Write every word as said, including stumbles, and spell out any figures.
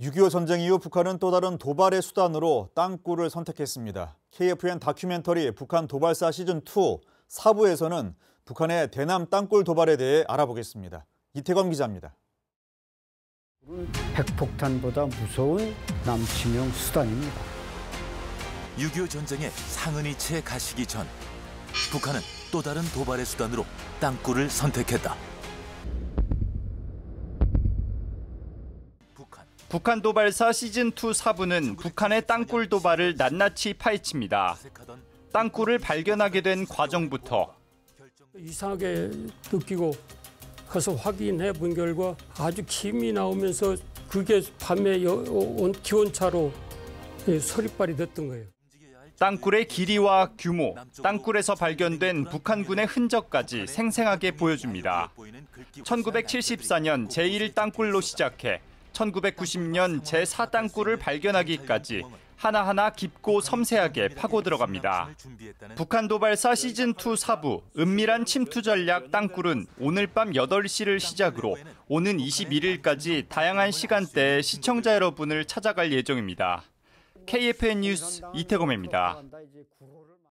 육이오 전쟁 이후 북한은 또 다른 도발의 수단으로 땅굴을 선택했습니다. 케이에프엔 다큐멘터리 북한 도발사 시즌이 사 부에서는 북한의 대남 땅굴 도발에 대해 알아보겠습니다. 이태검 기자입니다. 핵폭탄보다 무서운 남침형 수단입니다. 육이오 전쟁의 상흔이체 가시기 전 북한은 또 다른 도발의 수단으로 땅굴을 선택했다. 북한. 북한 도발사 시즌이 사 부는 북한의 땅굴 도발을 낱낱이 파헤칩니다. 땅굴을 발견하게 된 과정부터 이상하게 느끼고 가서 확인해 본 결과 아주 김이 나오면서 그게 밤에 기온차로 서리빨이 됐던 거예요. 땅굴의 길이와 규모, 땅굴에서 발견된 북한군의 흔적까지 생생하게 보여줍니다. 천구백칠십사 년 제일 땅굴로 시작해 천구백구십 년 제사 땅굴을 발견하기까지 하나하나 깊고 섬세하게 파고 들어갑니다. 북한 도발사 시즌이 사 부 은밀한 침투 전략 땅굴은 오늘 밤 여덟 시를 시작으로 오는 이십일 일까지 다양한 시간대에 시청자 여러분을 찾아갈 예정입니다. 케이에프엔 뉴스 이태검입니다.